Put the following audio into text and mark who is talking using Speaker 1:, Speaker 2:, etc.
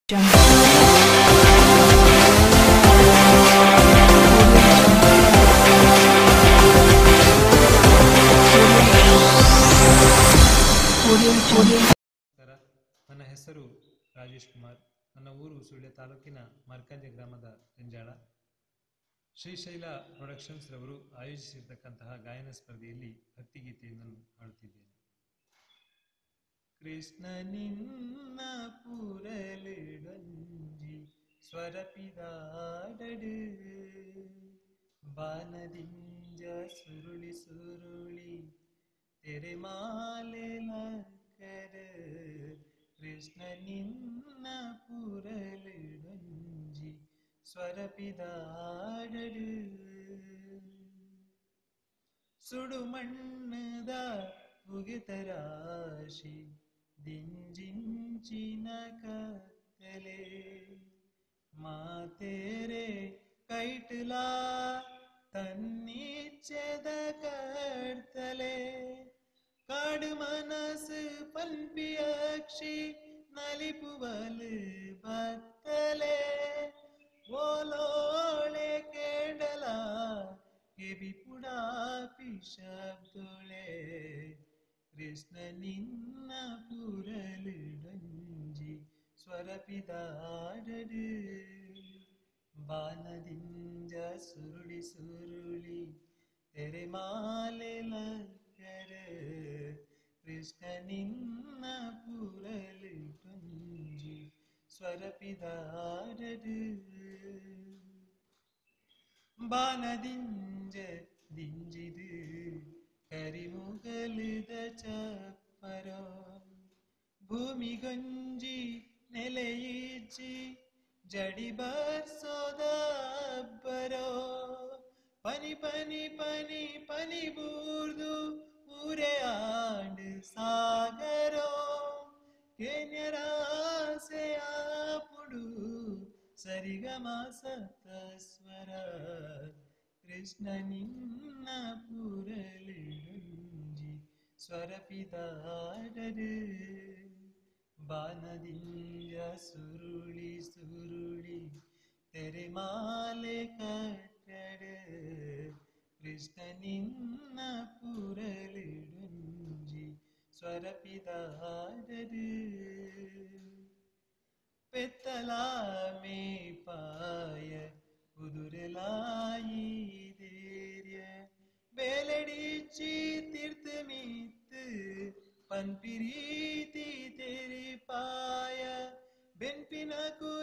Speaker 1: ನನ್ನ ಹೆಸರು ರಾಜೇಶ್ ಕುಮಾರ್. ನನ್ನ ಊರು ಸುಳ್ಯ ತಾಲೂಕಿನ ಮಾರ್ಕಂಜೆ ಗ್ರಾಮದ ರೆಂಜಾಳ. ಶ್ರೀಶೈಲ ಪ್ರೊಡಕ್ಷನ್ಸ್ ರವರು ಆಯೋಜಿಸಿರ್ತಕ್ಕಂತಹ ಗಾಯನ ಸ್ಪರ್ಧೆಯಲ್ಲಿ ಭಕ್ತಿಗೀತೆಯನ್ನು ಹಾಡುತ್ತಿದ್ದೇನೆ. ಕೃಷ್ಣ ನಿನ್ನ ಪೂರಲಿಡಂಜಿ ಸ್ವರಪಿದಾಡಡು ಬಾನದಿಂಜ ಸುರುಳಿ ಸುರುಳಿ ತೆರೆಮಾಲೆಲ ಕೃಷ್ಣ ನಿನ್ನ ಪೂರಲಿಡಂಜಿ ಸ್ವರಪಿದಾಡಡು ಸುಡುಮಣ್ಣದ ಮುಗಿತರಾಶಿ ದಿಂಜಿಂಚಿನ ಕತ್ತಲೆ ಮಾತೇರೆ ಕೈಟಲಾ ತನ್ನಿಚ್ಚದ ಕರ್ತಲೆ ಕಾಡು ಮನಸ್ಸು ಪಲ್ಪಿಯಕ್ಷಿ ನಲಿಪುವಲು ಬತ್ತಲೆ ಓಲೋಳೆ ಕೇಡಲ ಎಬಿಪುಡಾ ಪಿಶಬ್ದೊಳೆ ಕೃಷ್ಣ ನಿನ್ನ ಪೂರಲಿಡಂಜಿ ಸ್ವರಪಿದಾಡಡು ಬಾನದಿಂಜ ಸುರುಳಿ ಸುರುಳಿ ತೆರೆಮಾಲೆಲ ಕೃಷ್ಣ ನಿನ್ನ ಪೂರಲಿಡಂಜಿ ಸ್ವರಪಿದಾಡಡು ಬಾನದಿಂಜ ದಿಂಜಿದು ಕರಿಮುಗಲಿದ ಚಪ್ಪರೋ ಭೂಮಿಗೊಂಜಿ ನೆಲೆಯಿಚ್ಚಿ ಜಡಿ ಬರ್ಸೋದಬ್ಬರೋ ಪನಿ ಪನಿ ಪನಿ ಪನಿ ಬೂರ್ದು ಊರೆ ಆಂಡು ಸಾಗರೋ ಕೇನ್ಯರಾಸೆಯಾಪುಡು ಸರಿಗಮ ಸಪ್ತಸ್ವರ ಕೃಷ್ಣ ನಿನ್ನ ಪೂರಲಿಡಂಜಿ ಸ್ವರಪಿದಾಡಡು ಬಾನದಿಂಜ ಸುರುಳಿ ಸುರುಳಿ ತೆರೆಮಾಲೆ ಕಟ್ಟಡು ಕೃಷ್ಣ ನಿನ್ನ ಪೂರಲಿಡಂಜಿ ಸ್ವರಪಿದಾಡಡು ಪೆತ್ತಲಾ ಮೇ ಪಾಯ ಕುದುರೆಲಾಯಿ ಧೈರ್ಯ ಬೇಲಡಿಚ್ಚಿ ತೀರ್ಥಮಿತ್ತು ಪನ್ಪಿರೀತಿ ತೆರಿ ಪಾಯ ಬೆನ್ಪಿನ